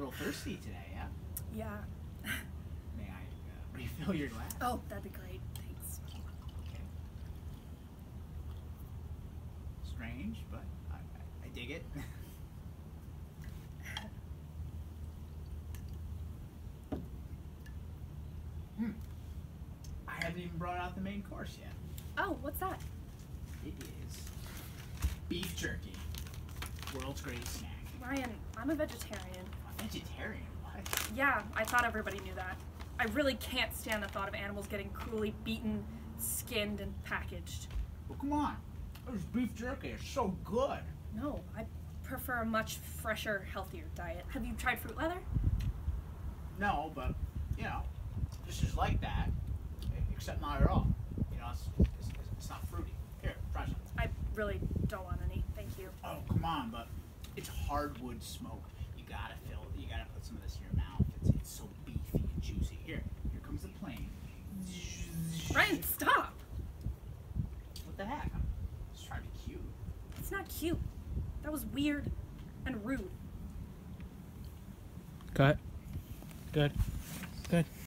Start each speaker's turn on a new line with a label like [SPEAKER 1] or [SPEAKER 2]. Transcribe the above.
[SPEAKER 1] little thirsty today, yeah?
[SPEAKER 2] Yeah.
[SPEAKER 1] May I refill your glass?
[SPEAKER 2] Oh, that'd be great. Thanks.
[SPEAKER 1] Okay. Strange, but I dig it. I haven't even brought out the main course yet.
[SPEAKER 2] Oh, what's that?
[SPEAKER 1] It is beef jerky. World's greatest snack.
[SPEAKER 2] Ryan, I'm a vegetarian.
[SPEAKER 1] A vegetarian? What?
[SPEAKER 2] Yeah, I thought everybody knew that. I really can't stand the thought of animals getting cruelly beaten, skinned, and packaged.
[SPEAKER 1] Well, come on. This beef jerky is so good.
[SPEAKER 2] No, I prefer a much fresher, healthier diet. Have you tried fruit leather?
[SPEAKER 1] No, but, you know, this is like that, except not at all. You know, it's not fruity. Here, try some.
[SPEAKER 2] I really don't want any, thank you.
[SPEAKER 1] Oh, come on, but it's hardwood smoke. You gotta put some of this in your mouth. It's so beefy and juicy. Here comes the plane.
[SPEAKER 2] Ryan, stop!
[SPEAKER 1] What the heck? I'm just trying to be cute.
[SPEAKER 2] It's not cute. That was weird and rude.
[SPEAKER 3] Cut. Good. Good.